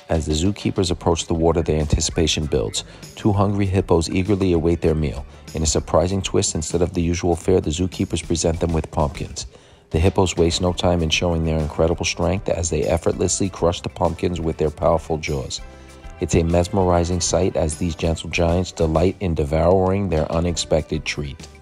As the zookeepers approach the water, their anticipation builds. Two hungry hippos eagerly await their meal. In a surprising twist, instead of the usual fare, the zookeepers present them with pumpkins. The hippos waste no time in showing their incredible strength as they effortlessly crush the pumpkins with their powerful jaws. It's a mesmerizing sight as these gentle giants delight in devouring their unexpected treat.